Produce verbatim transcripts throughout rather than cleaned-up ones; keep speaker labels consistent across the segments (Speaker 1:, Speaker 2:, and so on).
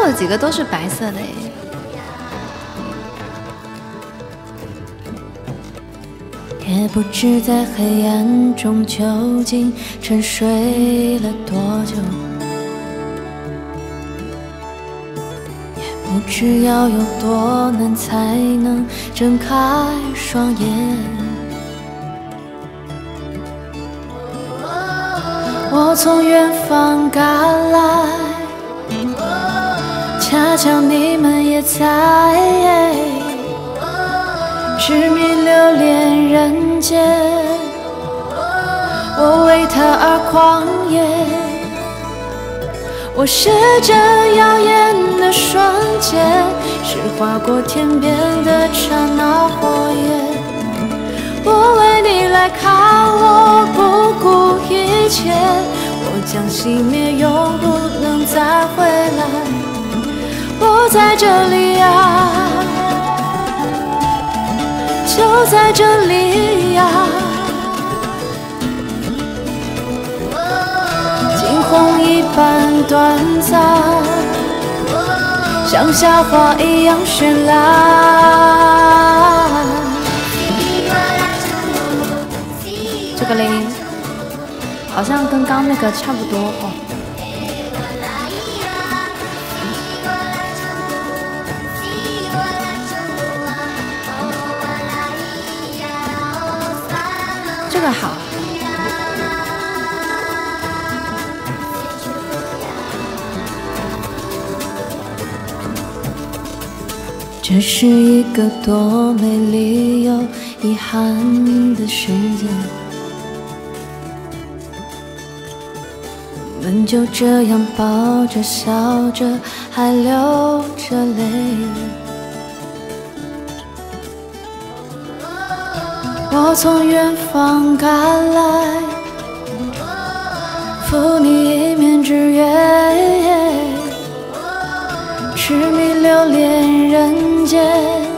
Speaker 1: 有几个都是白色的诶。也不知在黑暗中究竟沉睡了多久，也不知要有多难才能睁开双眼。我从远方赶来，恰巧你们也在，痴迷留恋人间，我为他而狂野。我是这耀眼的瞬间，是划过天边的刹那火焰。我为你来看，我不顾一切，我将熄灭，永不能再回来。我在这里啊，就在这里呀，惊鸿一般短暂，像夏花一样绚烂。这个嘞，好像跟刚那个差不多哦。这个好。这是一个多美丽又遗憾的世界，我们就这样抱着笑着，还流着泪。我从远方赶来，赴你一面之缘，痴迷留恋人间，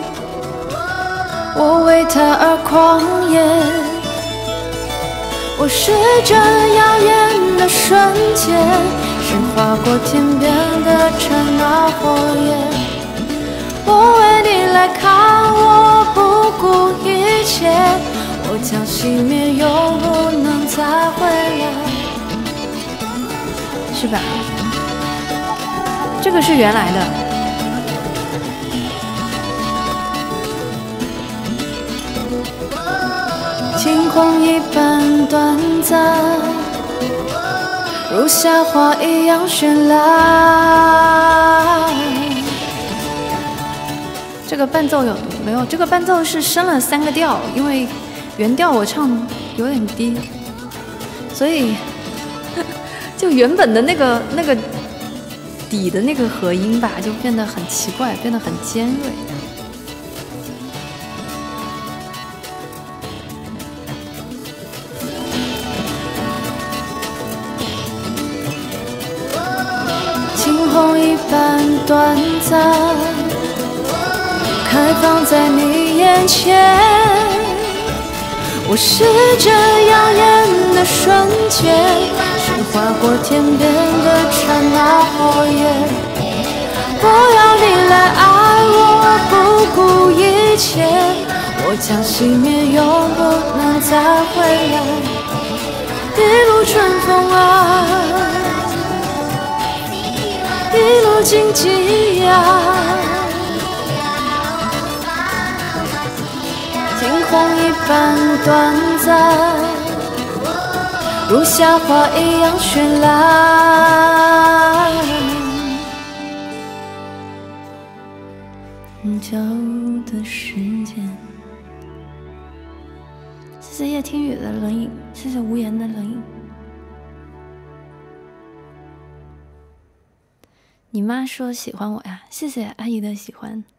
Speaker 1: 我为他而狂野。我是这耀眼的瞬间，是划过天边的刹那火焰。我为你来看，我不顾一切，我将熄灭，永不能再回来，是吧？这个是原来的。惊鸿一般短暂，如夏花一样绚烂。这个伴奏有没有？这个伴奏是升了三个调，因为原调我唱有点低，所以就原本的那个那个底的那个和音吧，就变得很奇怪，变得很尖锐。惊鸿一般短暂，开放在你眼前。我是这耀眼的瞬间，是划过天边的刹那火焰。我要你来爱我，不顾一切，我将熄灭，永不能再回来。一路春风啊，一路荆棘呀，惊鸿一般短暂，如夏花一样绚烂。很久的时间。谢谢叶听雨的冷饮，谢谢无言的冷饮。你妈说喜欢我呀，谢谢阿姨的喜欢。